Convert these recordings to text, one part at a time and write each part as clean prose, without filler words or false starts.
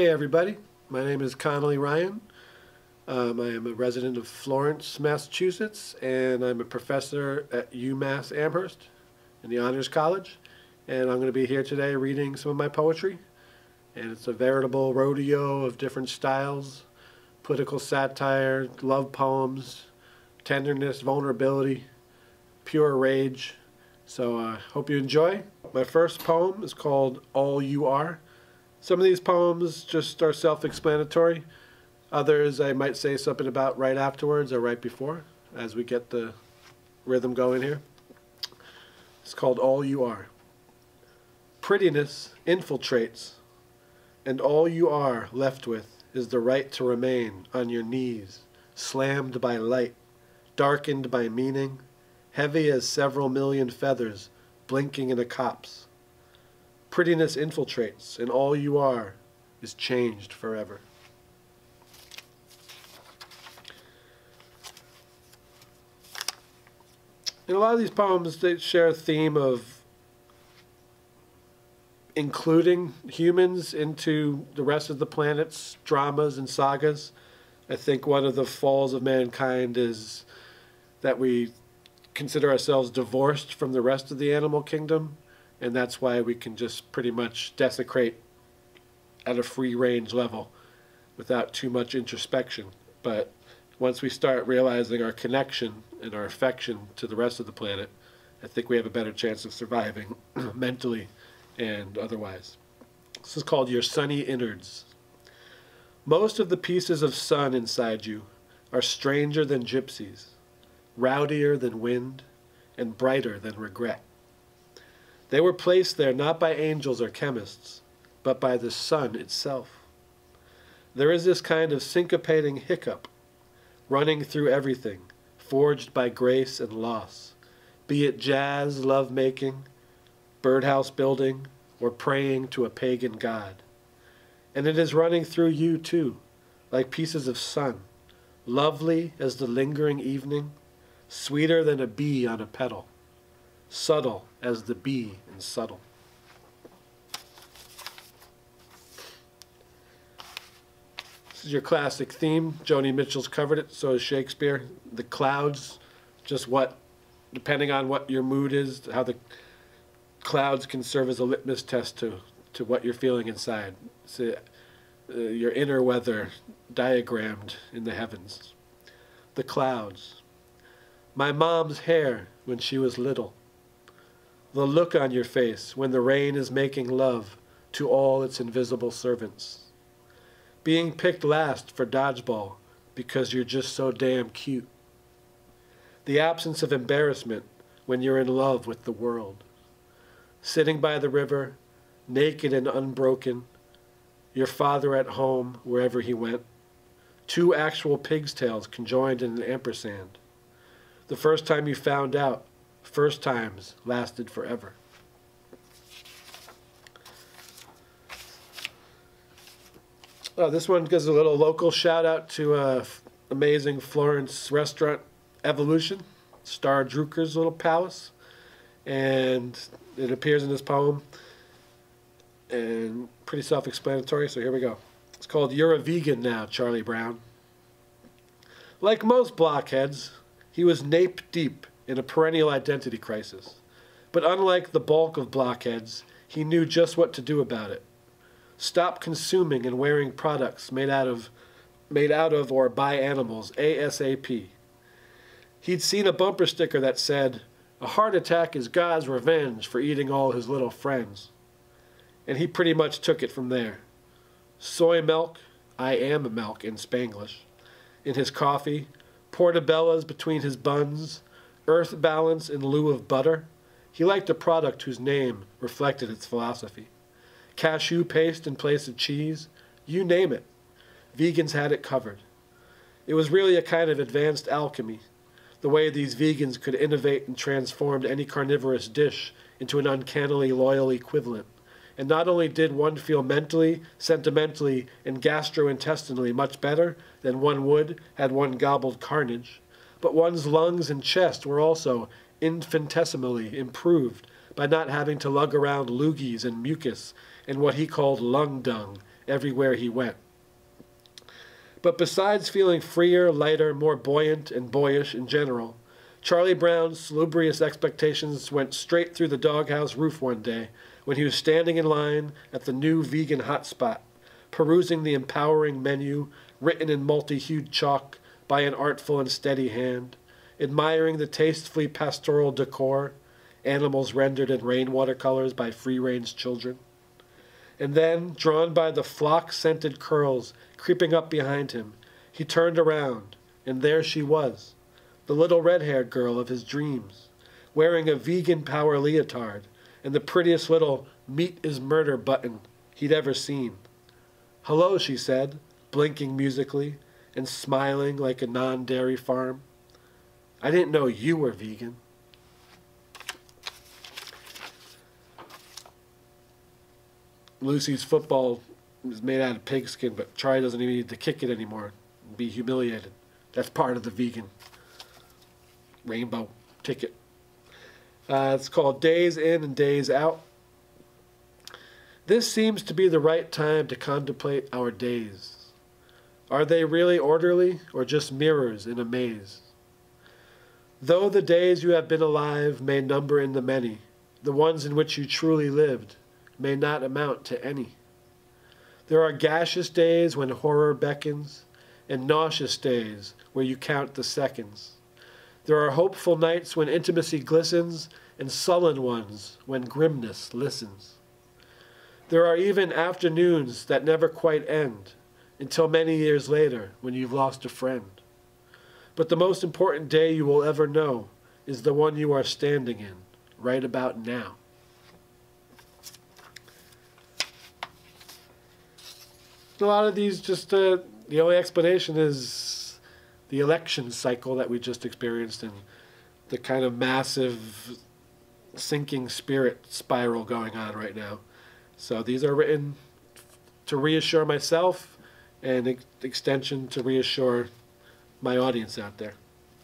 Hey everybody, my name is Connolly Ryan. I am a resident of Florence, Massachusetts, and I'm a professor at UMass Amherst in the Honors College. And I'm going to be here today reading some of my poetry. And it's a veritable rodeo of different styles: political satire, love poems, tenderness, vulnerability, pure rage. So I hope you enjoy. My first poem is called All You Are. Some of these poems just are self-explanatory. Others I might say something about right afterwards or right before, as we get the rhythm going here. It's called All You Are. Prettiness infiltrates, and all you are left with is the right to remain on your knees, slammed by light, darkened by meaning, heavy as several million feathers blinking in a copse. Prettiness infiltrates, and all you are is changed forever. In a lot of these poems, they share a theme of including humans into the rest of the planet's dramas and sagas. I think one of the falls of mankind is that we consider ourselves divorced from the rest of the animal kingdom, and that's why we can just pretty much desecrate at a free-range level without too much introspection. But once we start realizing our connection and our affection to the rest of the planet, I think we have a better chance of surviving mentally and otherwise. This is called Your Sunny Innards. Most of the pieces of sun inside you are stranger than gypsies, rowdier than wind, and brighter than regret. They were placed there not by angels or chemists, but by the sun itself. There is this kind of syncopating hiccup running through everything, forged by grace and loss, be it jazz, love-making, birdhouse building, or praying to a pagan god. And it is running through you too, like pieces of sun, lovely as the lingering evening, sweeter than a bee on a petal, subtle as the bee in subtle. This is your classic theme. Joni Mitchell's covered it, so has Shakespeare. The clouds, just what, depending on what your mood is, how the clouds can serve as a litmus test to what you're feeling inside. So, your inner weather diagrammed in the heavens. The clouds. My mom's hair when she was little. The look on your face when the rain is making love to all its invisible servants. Being picked last for dodgeball because you're just so damn cute. The absence of embarrassment when you're in love with the world. Sitting by the river, naked and unbroken, your father at home wherever he went, 2 actual pig's tails conjoined in an ampersand. The first time you found out, first times lasted forever. Oh, this one gives a little local shout out to amazing Florence restaurant Evolution, Star Drucker's little palace, and it appears in this poem, and pretty self-explanatory, so here we go. It's called You're a Vegan Now, Charlie Brown. Like most blockheads, he was nape-deep in a perennial identity crisis. But unlike the bulk of blockheads, he knew just what to do about it. Stop consuming and wearing products made out of or by animals ASAP. He'd seen a bumper sticker that said, "A heart attack is God's revenge for eating all his little friends." And he pretty much took it from there. Soy milk, I am a milk in Spanglish, in his coffee, portobellos between his buns, earth balance in lieu of butter. He liked a product whose name reflected its philosophy. Cashew paste in place of cheese, you name it. Vegans had it covered. It was really a kind of advanced alchemy, the way these vegans could innovate and transform any carnivorous dish into an uncannily loyal equivalent. And not only did one feel mentally, sentimentally, and gastrointestinally much better than one would had one gobbled carnage, but one's lungs and chest were also infinitesimally improved by not having to lug around loogies and mucus and what he called lung dung everywhere he went. But besides feeling freer, lighter, more buoyant, and boyish in general, Charlie Brown's salubrious expectations went straight through the doghouse roof one day when he was standing in line at the new vegan hotspot, perusing the empowering menu written in multi-hued chalk by an artful and steady hand, admiring the tastefully pastoral decor, animals rendered in rainwater colors by free-range children. And then, drawn by the flock-scented curls creeping up behind him, he turned around, and there she was, the little red-haired girl of his dreams, wearing a vegan power leotard and the prettiest little "Meat is Murder" button he'd ever seen. "Hello," she said, blinking musically and smiling like a non-dairy farm. "I didn't know you were vegan." Lucy's football is made out of pigskin, but Charlie doesn't even need to kick it anymore and be humiliated. That's part of the vegan rainbow ticket. It's called Days In and Days Out. This seems to be the right time to contemplate our days. Are they really orderly or just mirrors in a maze? Though the days you have been alive may number in the many, the ones in which you truly lived may not amount to any. There are gaseous days when horror beckons, and nauseous days where you count the seconds. There are hopeful nights when intimacy glistens, and sullen ones when grimness listens. There are even afternoons that never quite end, until many years later when you've lost a friend. But the most important day you will ever know is the one you are standing in, right about now. A lot of these just, the only explanation is the election cycle that we just experienced and the kind of massive sinking spirit spiral going on right now. So these are written to reassure myself and extension to reassure my audience out there.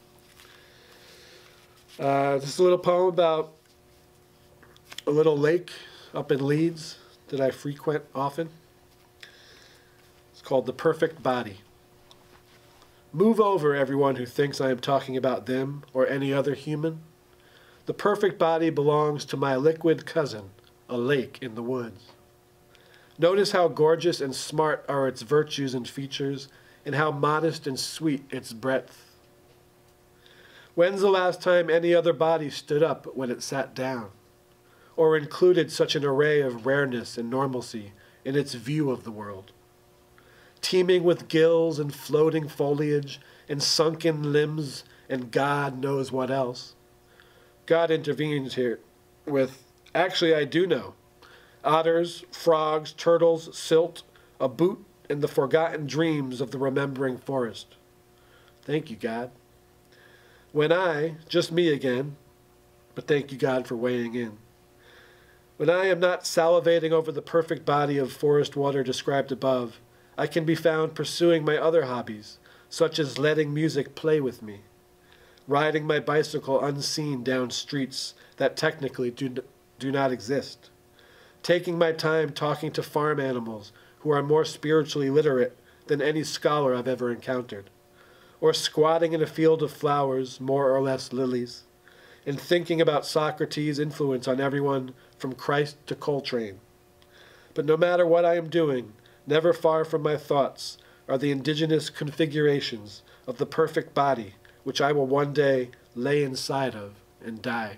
This is a little poem about a little lake up in Leeds that I frequent often. Called The Perfect Body. Move over, everyone who thinks I am talking about them or any other human. The perfect body belongs to my liquid cousin, a lake in the woods. Notice how gorgeous and smart are its virtues and features, and how modest and sweet its breadth. When's the last time any other body stood up when it sat down, or included such an array of rareness and normalcy in its view of the world? Teeming with gills and floating foliage and sunken limbs and God knows what else. God intervenes here with, actually I do know. Otters, frogs, turtles, silt, a boot, and the forgotten dreams of the remembering forest. Thank you, God. When I, just me again, but thank you, God, for weighing in. When I am not salivating over the perfect body of forest water described above, I can be found pursuing my other hobbies, such as letting music play with me, riding my bicycle unseen down streets that technically do not exist, taking my time talking to farm animals who are more spiritually literate than any scholar I've ever encountered, or squatting in a field of flowers, more or less lilies, and thinking about Socrates' influence on everyone from Christ to Coltrane. But no matter what I am doing, never far from my thoughts are the indigenous configurations of the perfect body which I will one day lay inside of and die.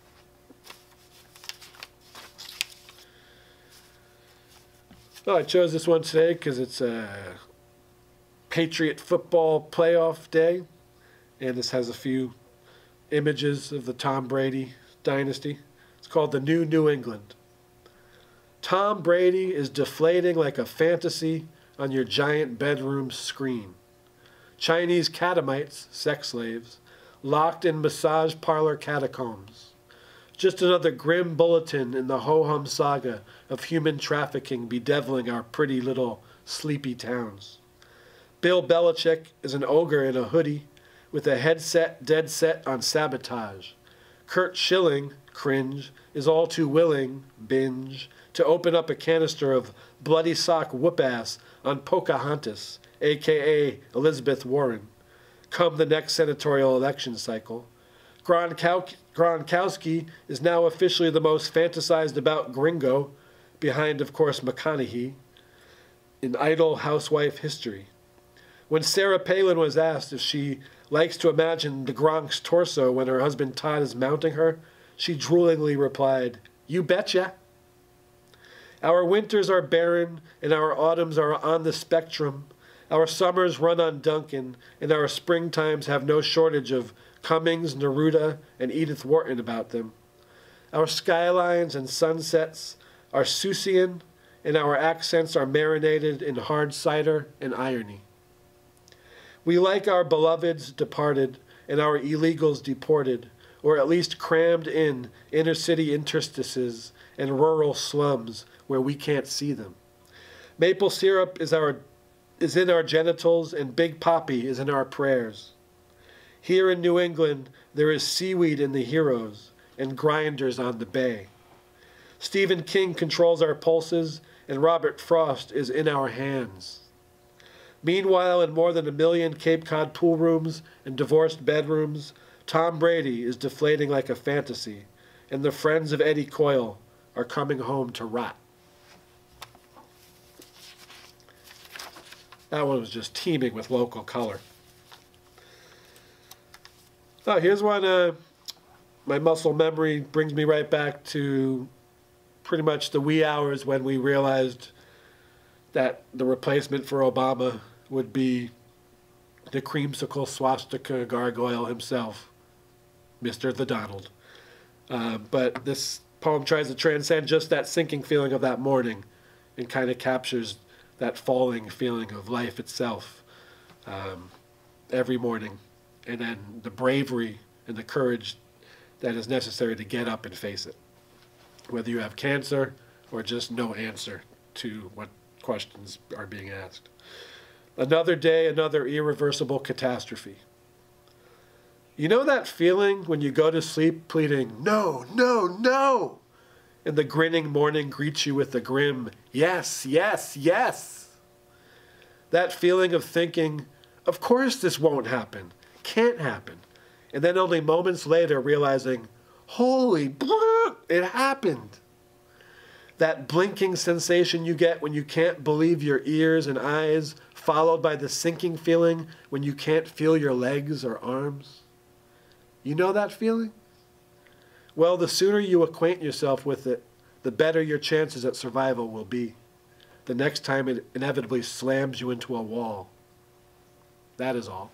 Well, I chose this one today because it's a Patriot football playoff day, and this has a few images of the Tom Brady dynasty. It's called The New New England. Tom Brady is deflating like a fantasy on your giant bedroom screen. Chinese catamites, sex slaves, locked in massage parlor catacombs. Just another grim bulletin in the ho-hum saga of human trafficking bedeviling our pretty little sleepy towns. Bill Belichick is an ogre in a hoodie with a headset dead set on sabotage. Kurt Schilling, cringe, is all too willing, binge, to open up a canister of bloody sock whoop-ass on Pocahontas, a.k.a. Elizabeth Warren, come the next senatorial election cycle. Gronkowski is now officially the most fantasized about gringo, behind, of course, McConaughey, in idle housewife history. When Sarah Palin was asked if she likes to imagine the Gronk's torso when her husband Todd is mounting her, she droolingly replied, "You betcha." Our winters are barren, and our autumns are on the spectrum. Our summers run on Duncan, and our springtimes have no shortage of Cummings, Neruda, and Edith Wharton about them. Our skylines and sunsets are Seussian, and our accents are marinated in hard cider and irony. We like our beloveds departed and our illegals deported, or at least crammed in inner-city interstices and rural slums where we can't see them. Maple syrup is in our genitals, and Big Poppy is in our prayers. Here in New England, there is seaweed in the heroes and grinders on the bay. Stephen King controls our pulses, and Robert Frost is in our hands. Meanwhile, in more than 1 million Cape Cod pool rooms and divorced bedrooms, Tom Brady is deflating like a fantasy, and the friends of Eddie Coyle are coming home to rot. That one was just teeming with local color. Oh, here's one. My muscle memory brings me right back to pretty much the wee hours when we realized that the replacement for Obama would be the creamsicle swastika gargoyle himself, Mr. the Donald. But this poem tries to transcend just that sinking feeling of that morning and kind of captures that falling feeling of life itself every morning, and then the bravery and the courage that is necessary to get up and face it, whether you have cancer or just no answer to what questions are being asked. Another day, another irreversible catastrophe. You know that feeling when you go to sleep pleading, "No, no, no," and the grinning morning greets you with a grim, "Yes, yes, yes." That feeling of thinking, of course this won't happen, can't happen, and then only moments later realizing, holy blah, it happened. That blinking sensation you get when you can't believe your ears and eyes, followed by the sinking feeling when you can't feel your legs or arms. You know that feeling? Well, the sooner you acquaint yourself with it, the better your chances at survival will be. The next time it inevitably slams you into a wall. That is all.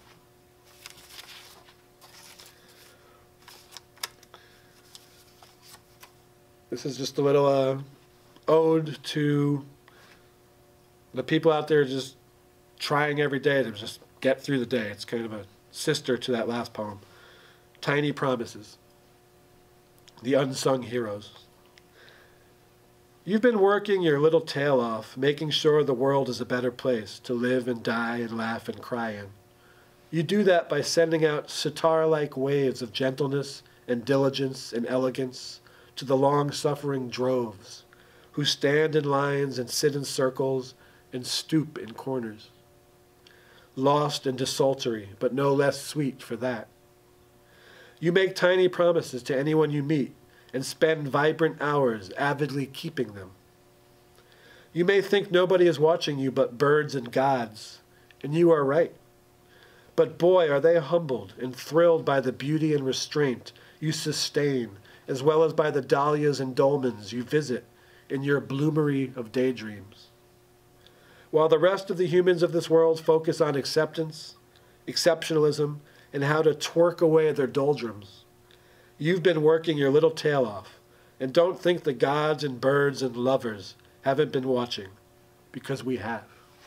This is just a little ode to the people out there just trying every day to just get through the day. It's kind of a sister to that last poem. Tiny Promises. The Unsung Heroes. You've been working your little tail off, making sure the world is a better place to live and die and laugh and cry in. You do that by sending out sitar-like waves of gentleness and diligence and elegance to the long-suffering droves who stand in lines and sit in circles and stoop in corners. Lost and desultory, but no less sweet for that. You make tiny promises to anyone you meet and spend vibrant hours avidly keeping them. You may think nobody is watching you but birds and gods, and you are right. But boy, are they humbled and thrilled by the beauty and restraint you sustain, as well as by the dahlias and dolmens you visit in your bloomery of daydreams. While the rest of the humans of this world focus on acceptance, exceptionalism, and how to twerk away their doldrums, you've been working your little tail off, and don't think the gods and birds and lovers haven't been watching, because we have.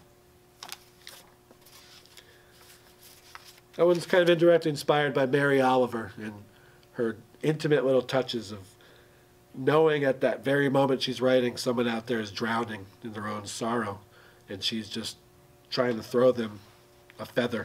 That one's kind of indirectly inspired by Mary Oliver and her intimate little touches of knowing at that very moment she's writing someone out there is drowning in their own sorrow, and she's just trying to throw them a feather.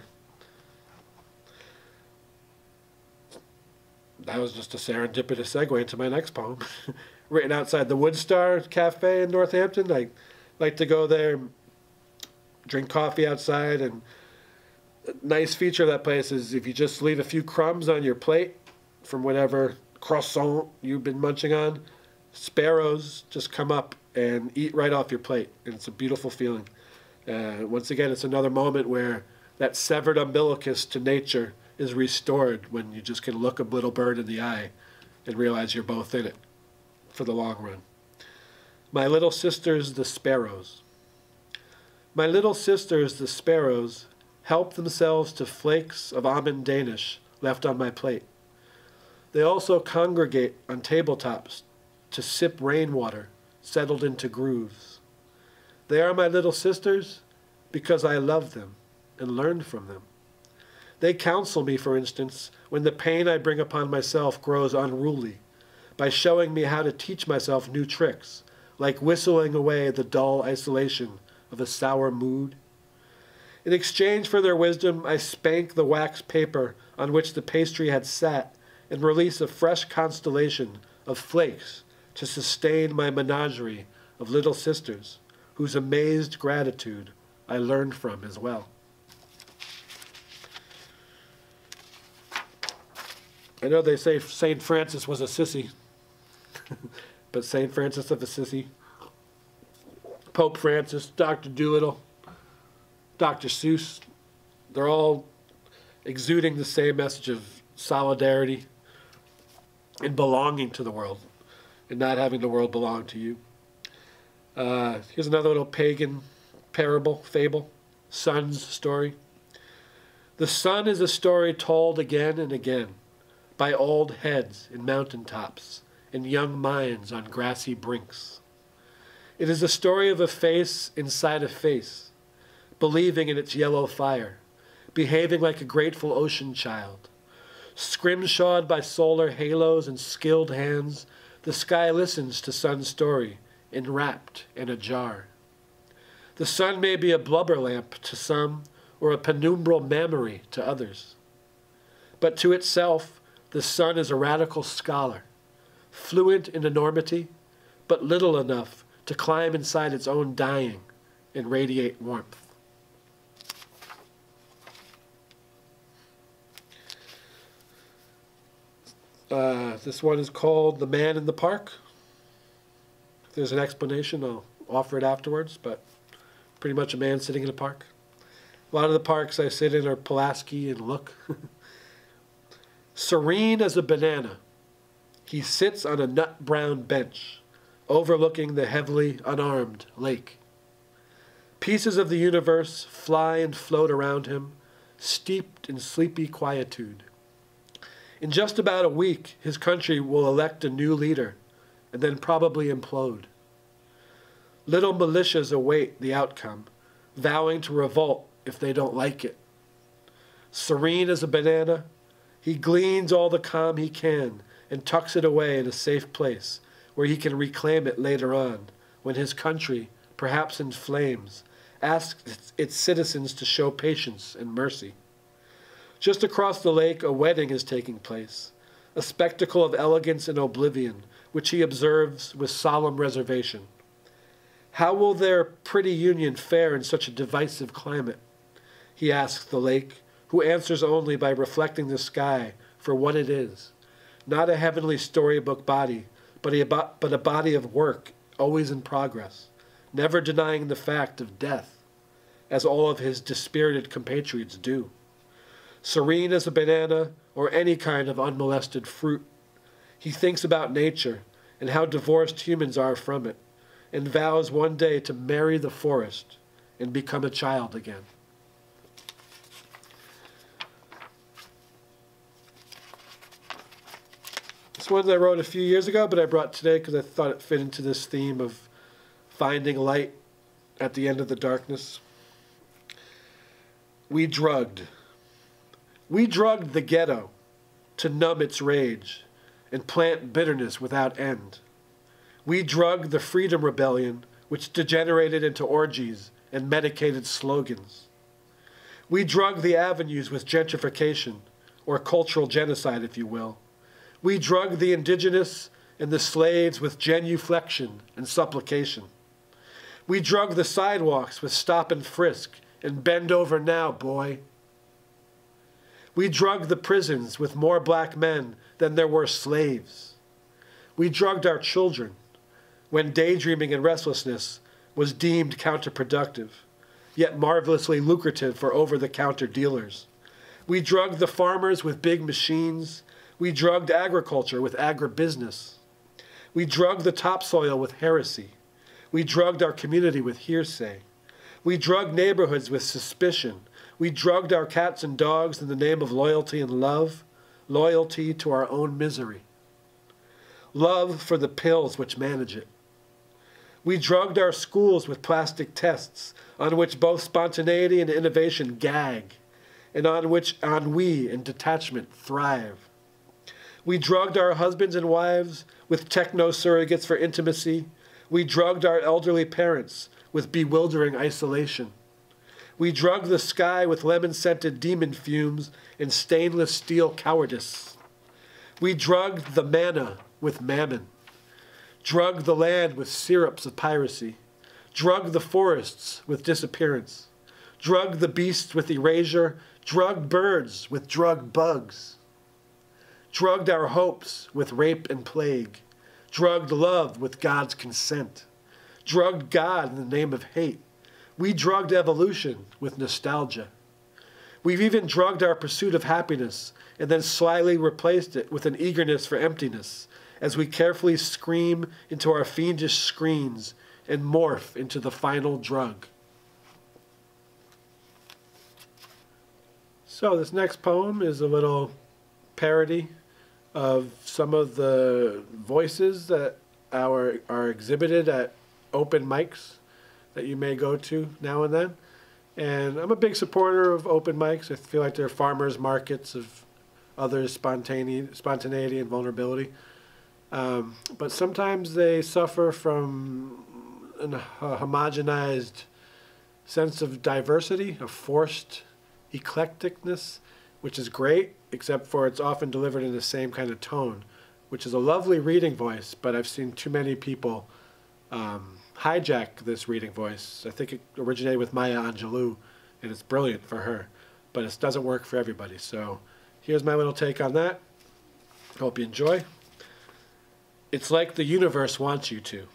That was just a serendipitous segue into my next poem. written outside the Woodstar Cafe in Northampton. I like to go there, drink coffee outside, and a nice feature of that place is if you just leave a few crumbs on your plate from whatever croissant you've been munching on, sparrows just come up and eat right off your plate, and it's a beautiful feeling. Once again, it's another moment where that severed umbilicus to nature is restored when you just can look a little bird in the eye and realize you're both in it for the long run. My little sisters, the sparrows. My little sisters, the sparrows, help themselves to flakes of almond Danish left on my plate. They also congregate on tabletops to sip rainwater settled into grooves. They are my little sisters because I love them and learned from them. They counsel me, for instance, when the pain I bring upon myself grows unruly, by showing me how to teach myself new tricks, like whistling away the dull isolation of a sour mood. In exchange for their wisdom, I spank the wax paper on which the pastry had sat and release a fresh constellation of flakes to sustain my menagerie of little sisters, whose amazed gratitude I learned from as well. I know they say St. Francis was a sissy, but St. Francis of Assisi, Pope Francis, Dr. Dolittle, Dr. Seuss, they're all exuding the same message of solidarity and belonging to the world and not having the world belong to you. Here's another little pagan fable, Sun's story. The sun is a story told again and again by old heads in mountain tops and young minds on grassy brinks. It is a story of a face inside a face, believing in its yellow fire, behaving like a grateful ocean child. Scrimshawed by solar halos and skilled hands, the sky listens to sun's story, enwrapped and ajar. The sun may be a blubber lamp to some, or a penumbral mammary to others. But to itself, the sun is a radical scholar, fluent in enormity, but little enough to climb inside its own dying and radiate warmth. This one is called The Man in the Park. If there's an explanation, I'll offer it afterwards, but pretty much a man sitting in a park. A lot of the parks I sit in are Pulaski and Look. Serene as a banana, he sits on a nut-brown bench, overlooking the heavily unarmed lake. Pieces of the universe fly and float around him, steeped in sleepy quietude. In just about a week, his country will elect a new leader, and then probably implode. Little militias await the outcome, vowing to revolt if they don't like it. Serene as a banana, he gleans all the calm he can and tucks it away in a safe place where he can reclaim it later on, when his country, perhaps in flames, asks its citizens to show patience and mercy. Just across the lake, a wedding is taking place, a spectacle of elegance and oblivion, which he observes with solemn reservation. How will their pretty union fare in such a divisive climate? He asks the lake, who answers only by reflecting the sky for what it is, not a heavenly storybook body, but a body of work always in progress, never denying the fact of death, as all of his dispirited compatriots do. Serene as a banana or any kind of unmolested fruit, he thinks about nature and how divorced humans are from it, and vows one day to marry the forest and become a child again. This one I wrote a few years ago, but I brought today because I thought it fit into this theme of finding light at the end of the darkness. We drugged the ghetto to numb its rage and plant bitterness without end. We drugged the freedom rebellion, which degenerated into orgies and medicated slogans. We drugged the avenues with gentrification, or cultural genocide, if you will. We drugged the indigenous and the slaves with genuflection and supplication. We drug the sidewalks with stop and frisk and bend over now, boy. We drugged the prisons with more black men than there were slaves. We drugged our children when daydreaming and restlessness was deemed counterproductive, yet marvelously lucrative for over-the-counter dealers. We drugged the farmers with big machines. We drugged agriculture with agribusiness. We drugged the topsoil with heresy. We drugged our community with hearsay. We drugged neighborhoods with suspicion. We drugged our cats and dogs in the name of loyalty and love, loyalty to our own misery. Love for the pills which manage it. We drugged our schools with plastic tests, on which both spontaneity and innovation gag, and on which ennui and detachment thrive. We drugged our husbands and wives with techno-surrogates for intimacy. We drugged our elderly parents with bewildering isolation. We drugged the sky with lemon-scented demon fumes and stainless steel cowardice. We drugged the manna with mammon, drugged the land with syrups of piracy, drugged the forests with disappearance, drugged the beasts with erasure, drugged birds with drug bugs, drugged our hopes with rape and plague, drugged love with God's consent, drugged God in the name of hate. We drugged evolution with nostalgia. We've even drugged our pursuit of happiness and then slyly replaced it with an eagerness for emptiness as we carefully scream into our fiendish screens and morph into the final drug. So this next poem is a little parody of some of the voices that are exhibited at open mics that you may go to now and then. And I'm a big supporter of open mics. I feel like they're farmers markets of others' spontaneity and vulnerability. But sometimes they suffer from a homogenized sense of diversity, a forced eclecticness, which is great, except for it's often delivered in the same kind of tone, which is a lovely reading voice, but I've seen too many people hijack this reading voice. I think it originated with Maya Angelou, and it's brilliant for her, but it doesn't work for everybody. So here's my little take on that. Hope you enjoy. It's like the universe wants you to.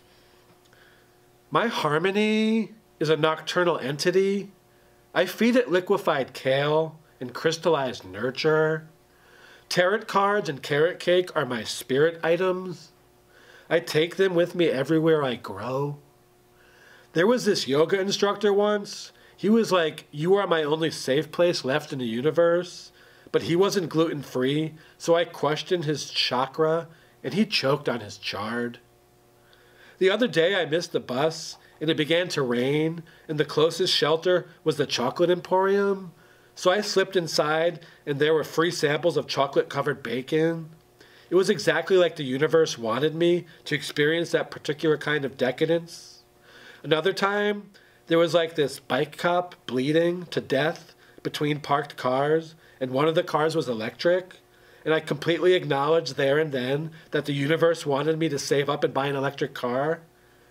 My harmony is a nocturnal entity. I feed it liquefied kale and crystallized nurture. Tarot cards and carrot cake are my spirit items. I take them with me everywhere I grow. There was this yoga instructor once. He was like, "You are my only safe place left in the universe." But he wasn't gluten-free, so I questioned his chakra, and he choked on his chard. The other day I missed the bus, and it began to rain, and the closest shelter was the chocolate emporium. So I slipped inside, and there were free samples of chocolate-covered bacon. It was exactly like the universe wanted me to experience that particular kind of decadence. Another time, there was like this bike cop bleeding to death between parked cars, and one of the cars was electric. And I completely acknowledged there and then that the universe wanted me to save up and buy an electric car.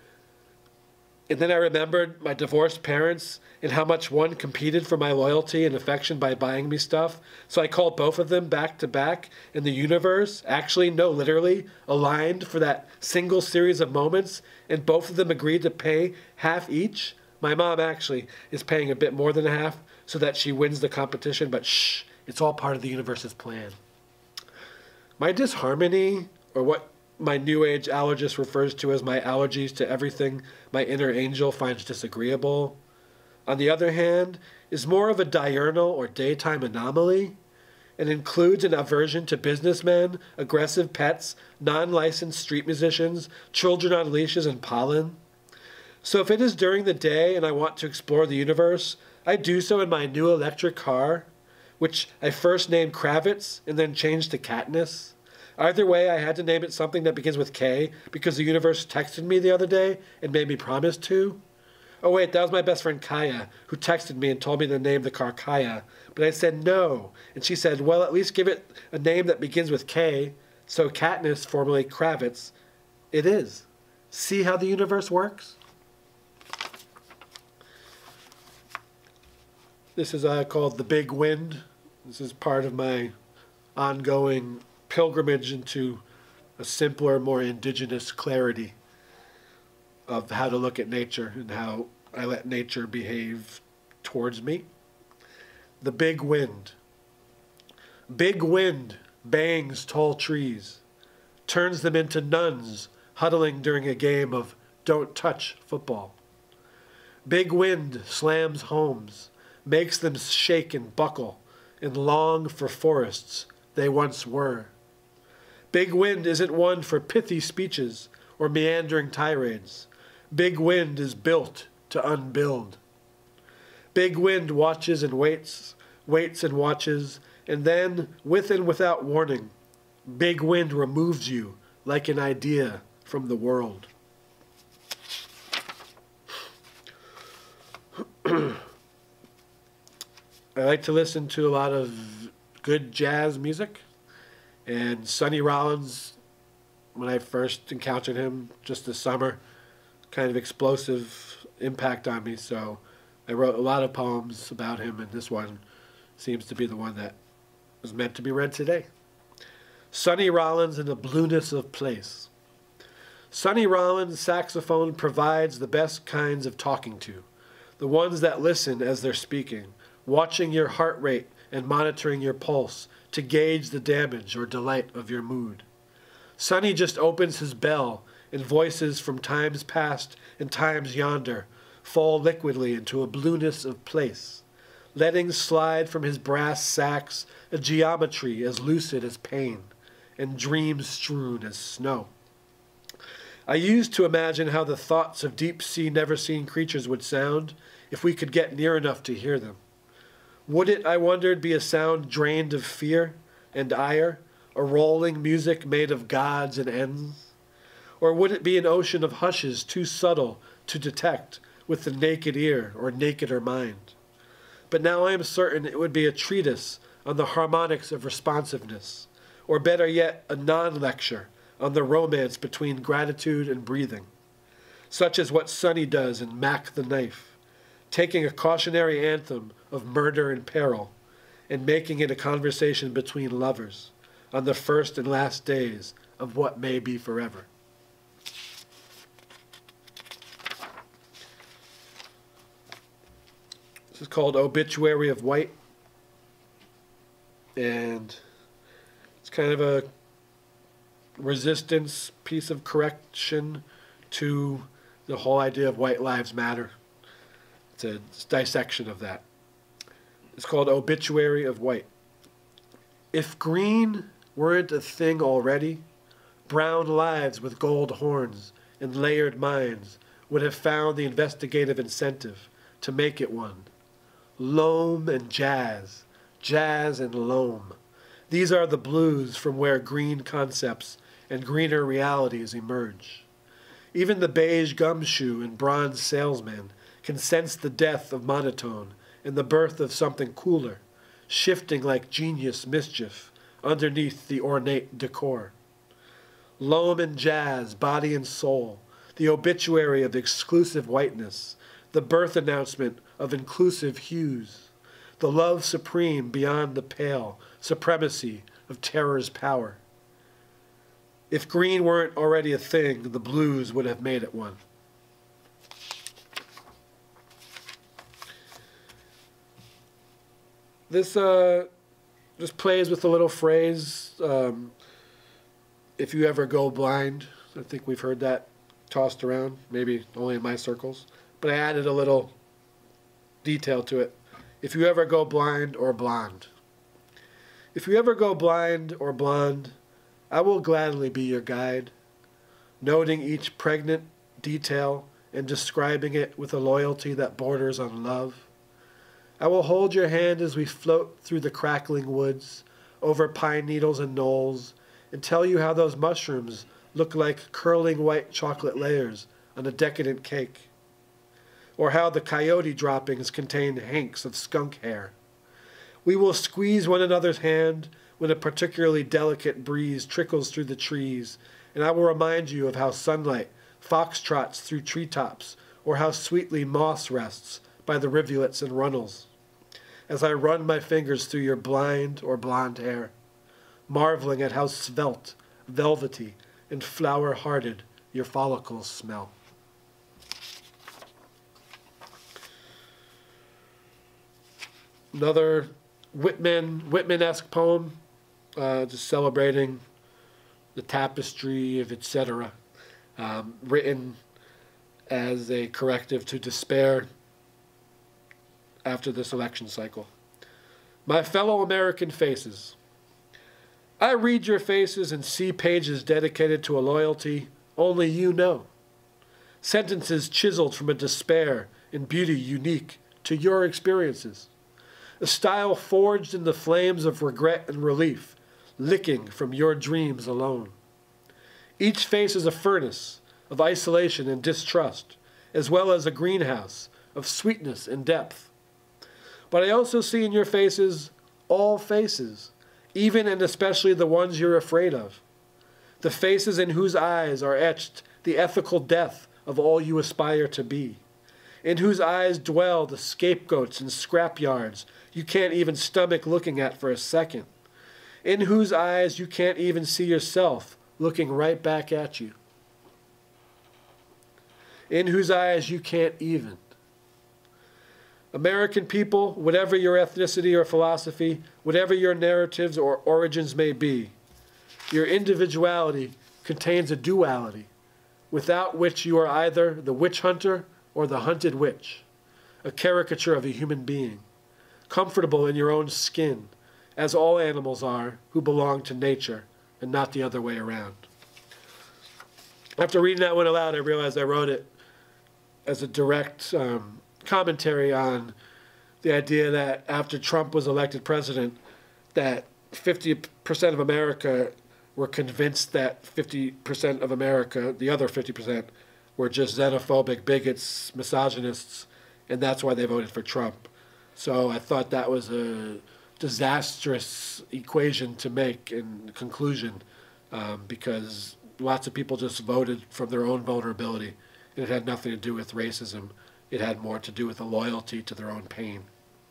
And then I remembered my divorced parents and how much one competed for my loyalty and affection by buying me stuff. So I called both of them back to back, and the universe, actually, no, literally, aligned for that single series of moments, and both of them agreed to pay half each. My mom actually is paying a bit more than half so that she wins the competition, but shh, it's all part of the universe's plan. My disharmony, or what my New Age allergist refers to as my allergies to everything my inner angel finds disagreeable, on the other hand, is more of a diurnal or daytime anomaly, and includes an aversion to businessmen, aggressive pets, non-licensed street musicians, children on leashes, and pollen. So if it is during the day and I want to explore the universe, I do so in my new electric car, which I first named Kravitz and then changed to Katniss. Either way, I had to name it something that begins with K because the universe texted me the other day and made me promise to. Oh wait, that was my best friend Kaya, who texted me and told me to name the car Kaya. But I said no, and she said, well, at least give it a name that begins with K. So Katniss, formerly Kravitz, It is. See how the universe works? This is called The Big Wind. This is part of my ongoing pilgrimage into a simpler, more indigenous clarity of how to look at nature and how I let nature behave towards me. The Big Wind. Big wind bangs tall trees, turns them into nuns huddling during a game of don't touch football. Big wind slams homes, makes them shake and buckle, and long for forests they once were. Big wind isn't one for pithy speeches or meandering tirades. Big wind is built to unbuild. Big wind watches and waits, waits and watches, and then, with and without warning, big wind removes you like an idea from the world. I like to listen to a lot of good jazz music, and Sonny Rollins, when I first encountered him just this summer, kind of explosive impact on me, so I wrote a lot of poems about him, and this one seems to be the one that was meant to be read today. Sonny Rollins and the Blueness of Place. Sonny Rollins' saxophone provides the best kinds of talking to, the ones that listen as they're speaking, watching your heart rate and monitoring your pulse to gauge the damage or delight of your mood. Sonny just opens his bell, and voices from times past and times yonder fall liquidly into a blueness of place, letting slide from his brass sax a geometry as lucid as pain and dreams strewn as snow. I used to imagine how the thoughts of deep-sea, never-seen creatures would sound if we could get near enough to hear them. Would it, I wondered, be a sound drained of fear and ire, a rolling music made of gods and ends? Or would it be an ocean of hushes too subtle to detect with the naked ear or nakeder mind? But now I am certain it would be a treatise on the harmonics of responsiveness, or better yet, a non-lecture on the romance between gratitude and breathing, such as what Sonny does in Mac the Knife, taking a cautionary anthem of murder and peril and making it a conversation between lovers on the first and last days of what may be forever. This is called Obituary of White, and it's kind of a resistance piece of correction to the whole idea of white lives matter. It's a dissection of that. It's called Obituary of White. If green weren't a thing already, brown lives with gold horns and layered minds would have found the investigative incentive to make it one. Loam and jazz, jazz and loam. These are the blues from where green concepts and greener realities emerge. Even the beige gumshoe and bronze salesman can sense the death of monotone and the birth of something cooler, shifting like genius mischief underneath the ornate decor. Loam and jazz, body and soul, the obituary of exclusive whiteness, the birth announcement of inclusive hues, the love supreme beyond the pale supremacy of terror's power. If green weren't already a thing, the blues would have made it one. This just plays with a little phrase, if you ever go blind. I think we've heard that tossed around, maybe only in my circles. But I added a little detail to it. If you ever go blind or blonde. If you ever go blind or blonde, I will gladly be your guide, noting each pregnant detail and describing it with a loyalty that borders on love. I will hold your hand as we float through the crackling woods, over pine needles and knolls, and tell you how those mushrooms look like curling white chocolate layers on a decadent cake, or how the coyote droppings contain hanks of skunk hair. We will squeeze one another's hand when a particularly delicate breeze trickles through the trees and I will remind you of how sunlight foxtrots through treetops, or how sweetly moss rests by the rivulets and runnels, as I run my fingers through your blind or blonde hair, marveling at how svelte, velvety, and flower-hearted your follicles smell. Another Whitman-esque poem, just celebrating the tapestry of etc., written as a corrective to despair after this election cycle. My fellow American faces, I read your faces and see pages dedicated to a loyalty only you know. Sentences chiseled from a despair and beauty unique to your experiences. A style forged in the flames of regret and relief, licking from your dreams alone. Each face is a furnace of isolation and distrust, as well as a greenhouse of sweetness and depth. But I also see in your faces all faces, even and especially the ones you're afraid of. The faces in whose eyes are etched the ethical death of all you aspire to be, in whose eyes dwell the scapegoats and scrapyards you can't even stomach looking at for a second, in whose eyes you can't even see yourself looking right back at you, in whose eyes you can't even. American people, whatever your ethnicity or philosophy, whatever your narratives or origins may be, your individuality contains a duality, without which you are either the witch hunter or the hunted witch, a caricature of a human being, comfortable in your own skin, as all animals are who belong to nature and not the other way around. After reading that one aloud, I realized I wrote it as a direct commentary on the idea that after Trump was elected president, that 50% of America were convinced that 50% of America, the other 50%, were just xenophobic bigots, misogynists, and that's why they voted for Trump. So I thought that was a disastrous equation to make in conclusion, because lots of people just voted from their own vulnerability, and it had nothing to do with racism. It had more to do with a loyalty to their own pain.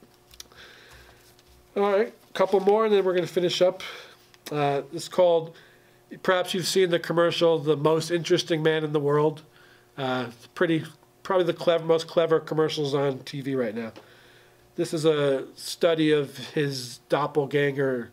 All right, a couple more, and then we're going to finish up. It's called, perhaps you've seen the commercial, The Most Interesting Man in the World. It's probably the most clever commercials on TV right now. This is a study of his doppelganger,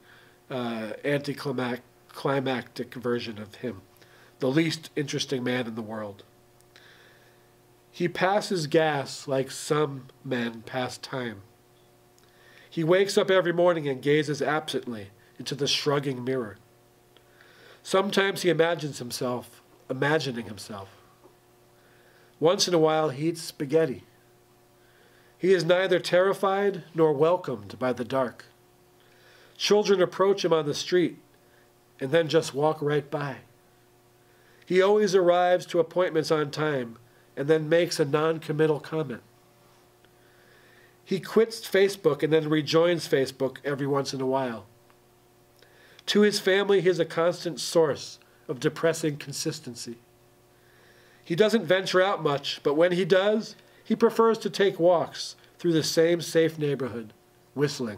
anticlimactic version of him, the least interesting man in the world. He passes gas like some men pass time. He wakes up every morning and gazes absently into the shrugging mirror. Sometimes he imagines himself imagining himself. Once in a while he eats spaghetti. He is neither terrified nor welcomed by the dark. Children approach him on the street and then just walk right by. He always arrives to appointments on time and then makes a non-committal comment. He quits Facebook and then rejoins Facebook every once in a while. To his family, he is a constant source of depressing consistency. He doesn't venture out much, but when he does, he prefers to take walks through the same safe neighborhood, whistling.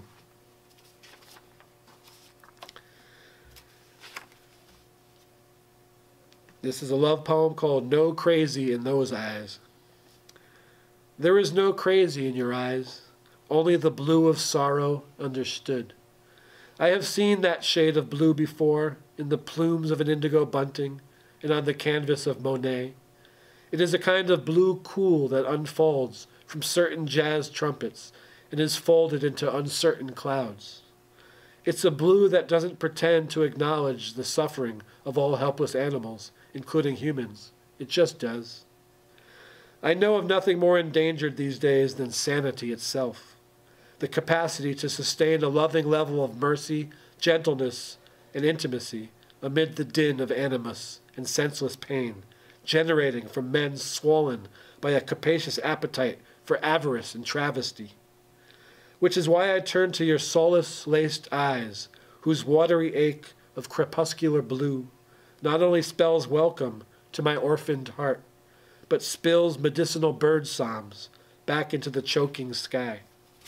This is a love poem called No Crazy in Those Eyes. There is no crazy in your eyes, only the blue of sorrow understood. I have seen that shade of blue before in the plumes of an indigo bunting and on the canvas of Monet. It is a kind of blue cool that unfolds from certain jazz trumpets and is folded into uncertain clouds. It's a blue that doesn't pretend to acknowledge the suffering of all helpless animals, including humans. It just does. I know of nothing more endangered these days than sanity itself, the capacity to sustain a loving level of mercy, gentleness, and intimacy amid the din of animus and senseless pain, generating from men swollen by a capacious appetite for avarice and travesty. Which is why I turn to your solace-laced eyes, whose watery ache of crepuscular blue not only spells welcome to my orphaned heart, but spills medicinal bird psalms back into the choking sky.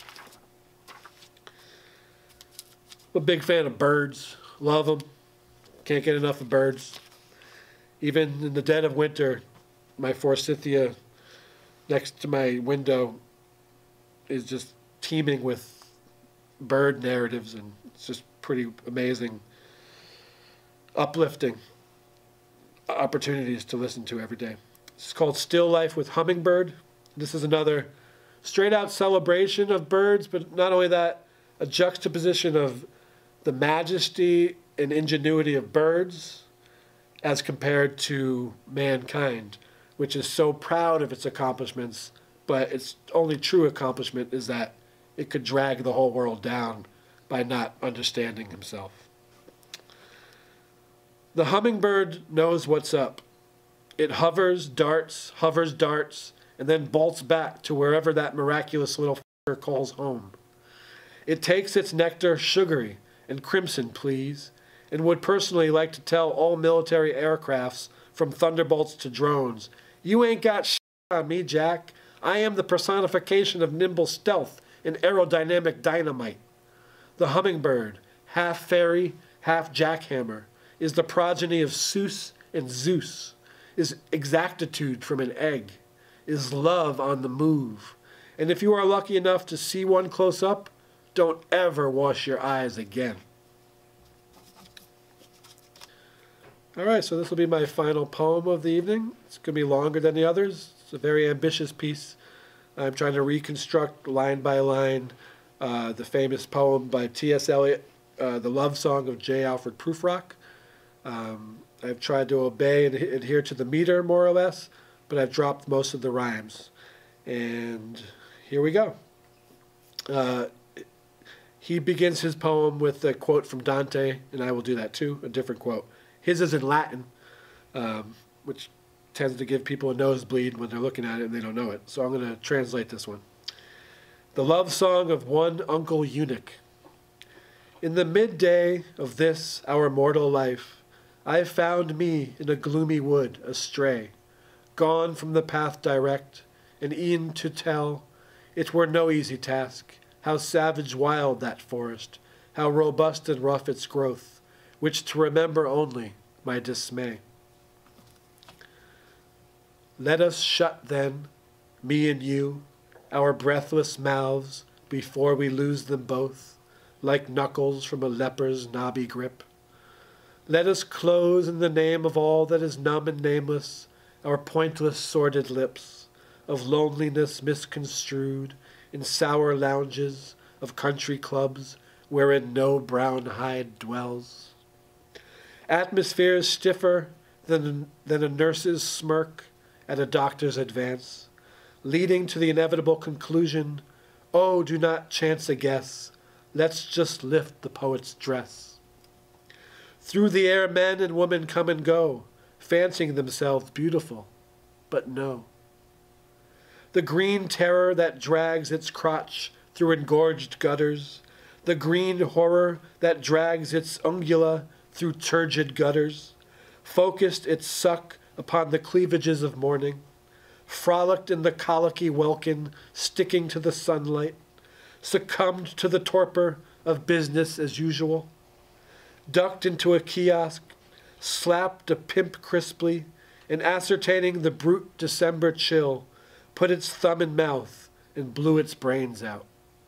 I'm a big fan of birds. Love them. Can't get enough of birds. Even in the dead of winter, my forsythia next to my window is just teeming with bird narratives, and it's just pretty amazing, uplifting opportunities to listen to every day. It's called Still Life with Hummingbird. This is another straight-out celebration of birds, but not only that, a juxtaposition of the majesty and ingenuity of birds as compared to mankind, which is so proud of its accomplishments, but its only true accomplishment is that it could drag the whole world down by not understanding himself. The hummingbird knows what's up. It hovers, darts, and then bolts back to wherever that miraculous little f***er calls home. It takes its nectar sugary and crimson, please, and would personally like to tell all military aircrafts, from thunderbolts to drones, "You ain't got shit on me, Jack. I am the personification of nimble stealth and aerodynamic dynamite." The hummingbird, half fairy, half jackhammer, is the progeny of Seuss and Zeus, is exactitude from an egg, is love on the move. And if you are lucky enough to see one close up, don't ever wash your eyes again. All right, so this will be my final poem of the evening. It's going to be longer than the others. It's a very ambitious piece. I'm trying to reconstruct line by line the famous poem by T.S. Eliot, The Love Song of J. Alfred Prufrock. I've tried to obey and adhere to the meter, more or less, but I've dropped most of the rhymes. And here we go. He begins his poem with a quote from Dante, and I will do that too, a different quote. His is in Latin, which tends to give people a nosebleed when they're looking at it and they don't know it. So I'm going to translate this one. The Love Song of One Uncle Eunuch. In the midday of this our mortal life, I found me in a gloomy wood astray, gone from the path direct, and e'en to tell, it were no easy task, how savage wild that forest, how robust and rough its growth, which to remember only my dismay. Let us shut then, me and you, our breathless mouths, before we lose them both, like knuckles from a leper's knobby grip. Let us close in the name of all that is numb and nameless, our pointless sordid lips, of loneliness misconstrued, in sour lounges of country clubs, wherein no brown hide dwells. Atmospheres stiffer than a nurse's smirk at a doctor's advance, leading to the inevitable conclusion, oh, do not chance a guess, let's just lift the poet's dress. Through the air men and women come and go, fancying themselves beautiful, but no. The green terror that drags its crotch through engorged gutters, the green horror that drags its ungula through turgid gutters, focused its suck upon the cleavages of morning, frolicked in the colicky welkin sticking to the sunlight, succumbed to the torpor of business as usual, ducked into a kiosk, slapped a pimp crisply, and ascertaining the brute December chill, put its thumb in mouth and blew its brains out.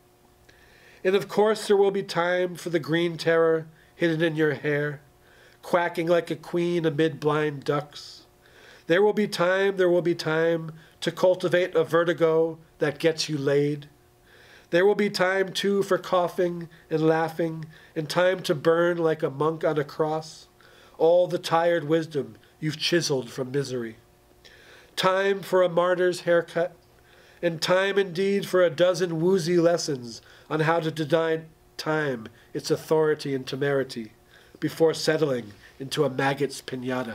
And of course there will be time for the green terror hidden in your hair, quacking like a queen amid blind ducks. There will be time to cultivate a vertigo that gets you laid. There will be time, too, for coughing and laughing, and time to burn like a monk on a cross, all the tired wisdom you've chiseled from misery. Time for a martyr's haircut, and time indeed for a dozen woozy lessons on how to deny time its authority and temerity before settling into a maggot's pinata.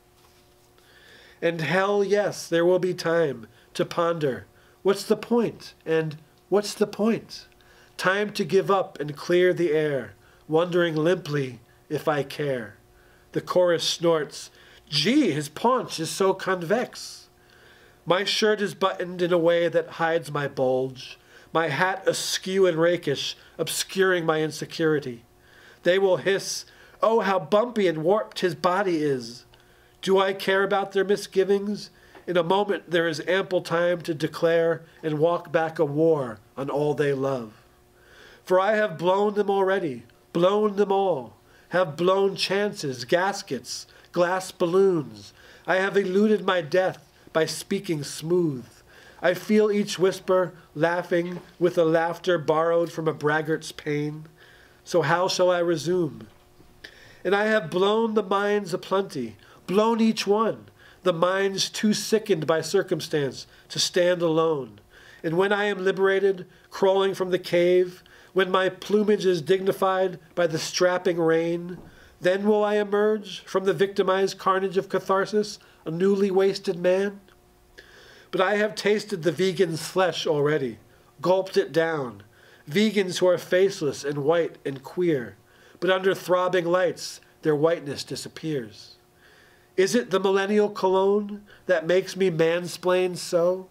And hell, yes, there will be time to ponder, what's the point, and what's the point? Time to give up and clear the air, wondering limply if I care. The chorus snorts, "Gee, his paunch is so convex." My shirt is buttoned in a way that hides my bulge, my hat askew and rakish, obscuring my insecurity. They will hiss, "Oh, how bumpy and warped his body is." Do I care about their misgivings? In a moment there is ample time to declare and walk back a war on all they love. For I have blown them already, blown them all, have blown chances, gaskets, glass balloons. I have eluded my death by speaking smooth. I feel each whisper laughing with a laughter borrowed from a braggart's pain. So how shall I resume? And I have blown the minds aplenty, blown each one, the minds too sickened by circumstance to stand alone. And when I am liberated, crawling from the cave, when my plumage is dignified by the strapping rain, then will I emerge from the victimized carnage of catharsis, a newly wasted man? But I have tasted the vegan's flesh already, gulped it down. Vegans who are faceless and white and queer, but under throbbing lights their whiteness disappears. Is it the millennial cologne that makes me mansplain so?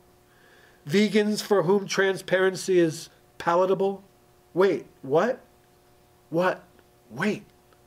Vegans for whom transparency is palatable? Wait, what? What? Wait.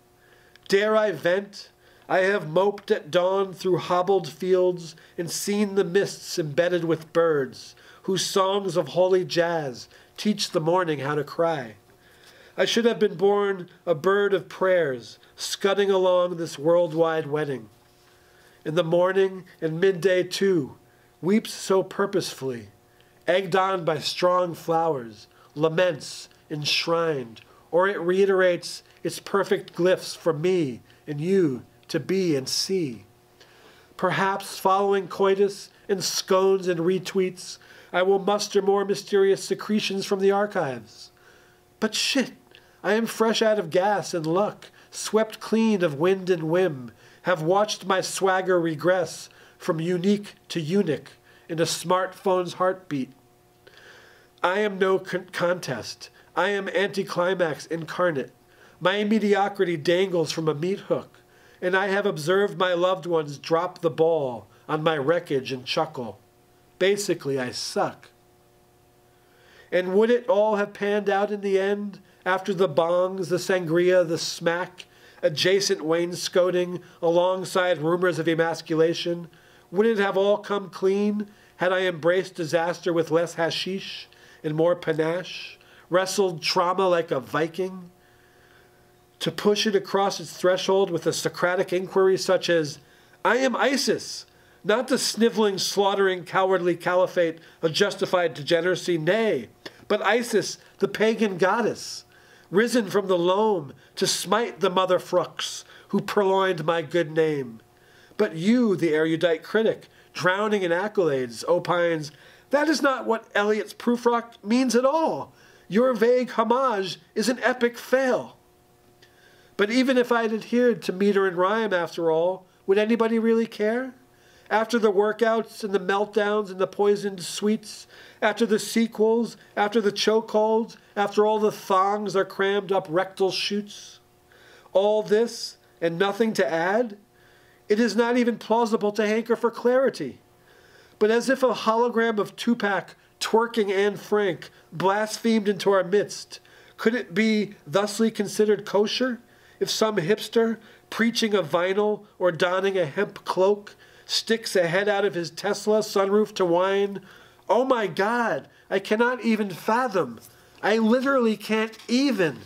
Dare I vent? I have moped at dawn through hobbled fields and seen the mists embedded with birds, whose songs of holy jazz teach the morning how to cry. I should have been born a bird of prayers, scudding along this worldwide wedding. In the morning and midday too, weeps so purposefully, egged on by strong flowers, laments enshrined, or it reiterates its perfect glyphs for me and you to be and see. Perhaps following coitus and scones and retweets, I will muster more mysterious secretions from the archives. But shit, I am fresh out of gas and luck, swept clean of wind and whim, have watched my swagger regress from unique to eunuch in a smartphone's heartbeat. I am no contest. I am anticlimax incarnate. My mediocrity dangles from a meat hook, and I have observed my loved ones drop the ball on my wreckage and chuckle. Basically, I suck. And would it all have panned out in the end, after the bongs, the sangria, the smack, adjacent wainscoting, alongside rumors of emasculation? Would it have all come clean, had I embraced disaster with less hashish and more panache, wrestled trauma like a Viking? To push it across its threshold with a Socratic inquiry such as, I am ISIS, not the sniveling, slaughtering, cowardly caliphate of justified degeneracy, nay, but Isis, the pagan goddess, risen from the loam to smite the mother frucks who purloined my good name. But you, the erudite critic, drowning in accolades, opines, that is not what Eliot's Prufrock means at all. Your vague homage is an epic fail. But even if I'd adhered to meter and rhyme, after all, would anybody really care? After the workouts and the meltdowns and the poisoned sweets, after the sequels, after the chokeholds, after all the thongs are crammed up rectal chutes? All this and nothing to add? It is not even plausible to hanker for clarity. But as if a hologram of Tupac twerking Anne Frank blasphemed into our midst, could it be thusly considered kosher if some hipster, preaching a vinyl or donning a hemp cloak, sticks a head out of his Tesla sunroof to whine, "Oh my God, I cannot even fathom. I literally can't even."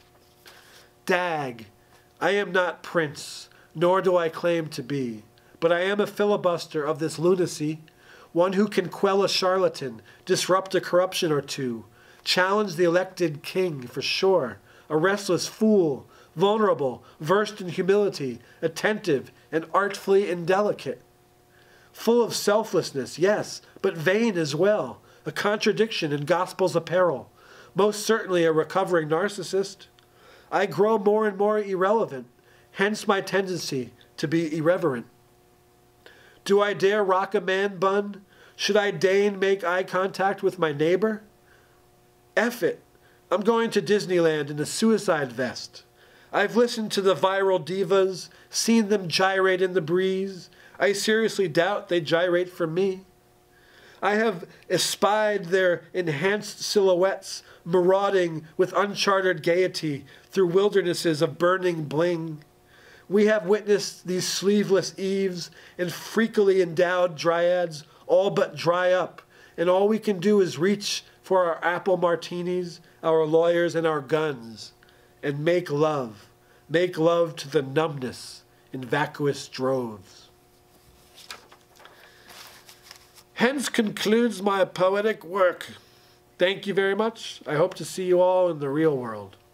Dag, I am not Prince, nor do I claim to be, but I am a filibuster of this lunacy, one who can quell a charlatan, disrupt a corruption or two, challenge the elected king for sure, a restless fool, vulnerable, versed in humility, attentive, and artfully indelicate. Full of selflessness, yes, but vain as well, a contradiction in gospel's apparel, most certainly a recovering narcissist. I grow more and more irrelevant, hence my tendency to be irreverent. Do I dare rock a man bun? Should I deign make eye contact with my neighbor? F it. I'm going to Disneyland in a suicide vest. I've listened to the viral divas, seen them gyrate in the breeze. I seriously doubt they gyrate for me. I have espied their enhanced silhouettes marauding with unchartered gaiety through wildernesses of burning bling. We have witnessed these sleeveless eves and freakily endowed dryads all but dry up, and all we can do is reach for our apple martinis, our lawyers, and our guns, and make love to the numbness in vacuous droves. Hence concludes my poetic work. Thank you very much. I hope to see you all in the real world.